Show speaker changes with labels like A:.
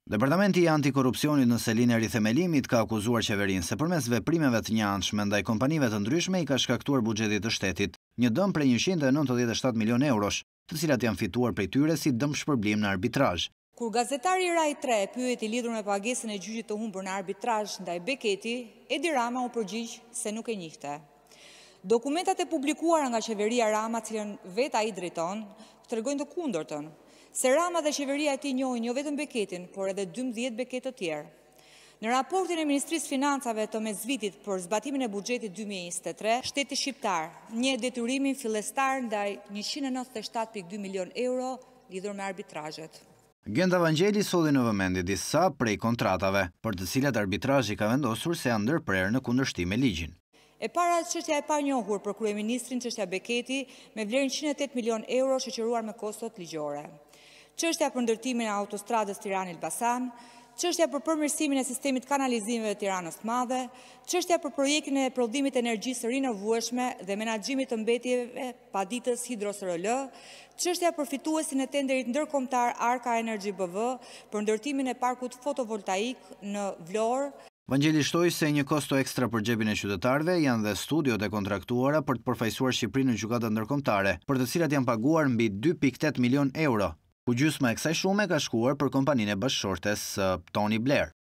A: Departamenti i Antikorrupsionit në Selinë e Rithemelimit ka akuzuar qeverinë se përmes veprimeve të njëanshme ndaj kompanive të ndryshme i ka shkaktuar buxhetit të shtetit një dëm prej 197 milion eurosh, të cilat janë fituar prej tyre si dëm shpërblim në arbitrazh.
B: Kur gazetari Rai 3 pyeti lidhur me pagesën e gjyqit të humbur në arbitrazh ndaj Beketi, Edi Rama u përgjigj se nuk e njihte. Dokumentat e publikuara nga qeveria Rama, cilën vetë ai drejton, tregojnë të kundërtën, se Rama dhe qeveria e tij njohin jo vetëm Beketin, por edhe 12 Beketë të tjerë. Në raportin e Ministrisë Financave të mesvitit për zbatimin e buxhetit 2023, shteti shqiptar njeh detyrimin fillestar ndaj 197.2 milion euro lidhur me arbitrazhet.
A: Genda Vangjeli solli në vëmendje disa prej kontratave, për të cilat arbitrazhi ka vendosur se janë ndërprerë në kundërshtim me ligjin.
B: E para çështja e panjohur për kryeministrin, çështja Beketi, me vlerën 108 milion euro shoqëruar me kostot ligjore. Çështja për ndërtimin e autostradës Tiranë-Elbasan, çështja për përmirësimin e sistemit kanalizimeve të Tiranës së Madhe, çështja për projektin e prodhimit të energjisë rinovueshme dhe menaxhimit të mbetjeve paditës Hidro-SRL, çështja për fituesin e tenderit ndërkombëtar Arka Energy BV për ndërtimin e parkut fotovoltaik në Vlorë.
A: Vangjeli shtoi se një kosto ekstra për xhepin e qytetarëve janë dhe studiot e kontraktuara për të përfaqësuar Shqipërinë në gjykata ndërkombëtare, për të cilat janë paguar mbi 2.8 milion euro, ku gjysma e kësaj sume ka shkuar për kompaninë e bashkëshortes Tony Blair.